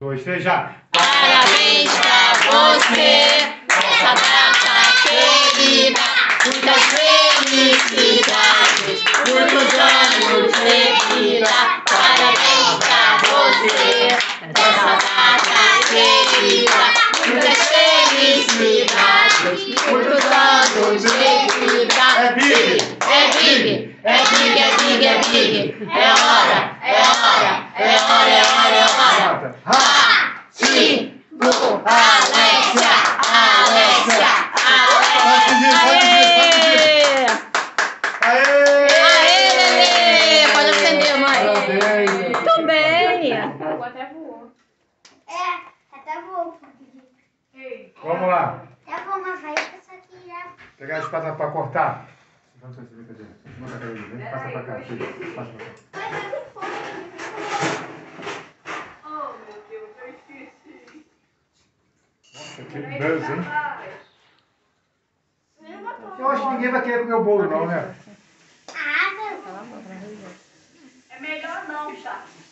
2, 3, já. Parabéns pra você, nessa data querida. Muitas felicidades, muitos anos de vida. Parabéns pra você, nessa data querida. Muitas felicidades, muitos anos de vida. É big! É big, é big, é big, é big. É hora, é hora, é hora, é hora, é hora. Alexia, Alexia, Alexia. Aê! Aê, Lelê! Pode acender, mãe. Parabéns! Muito bem. Até voou. Até vou. Vamos lá. Até vou, mas vai que isso aqui já... Pegar a espada para cortar. Vamos fazer brincadeira. Passa para cá. Passa para cá. Oh, meu Deus, eu esqueci. Nossa, que buzz, hein? Eu vou pôr. Eu acho que ninguém vai querer comer o bolo, não, né? Ah, meu. É melhor não, chá.